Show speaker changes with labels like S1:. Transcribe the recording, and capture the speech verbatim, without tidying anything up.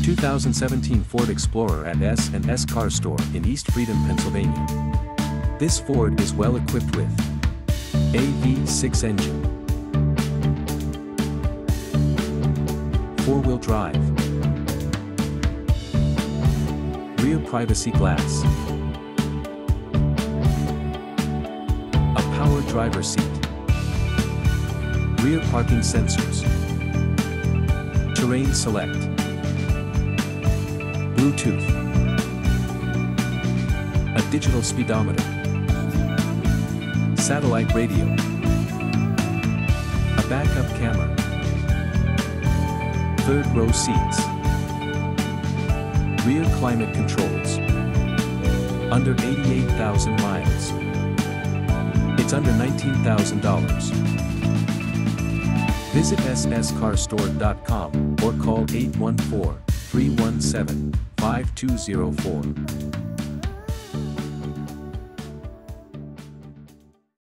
S1: two thousand seventeen Ford Explorer at S and S Car Store in East Freedom, Pennsylvania. This Ford is well equipped with a V six engine, four-wheel drive, rear privacy glass, a power driver seat, rear parking sensors, terrain select, Bluetooth, a digital speedometer, satellite radio, a backup camera, third row seats, rear climate controls, under eighty-eight thousand miles. It's under nineteen thousand dollars. Visit S S car store dot com or call eight one four, three one seven, five two zero four.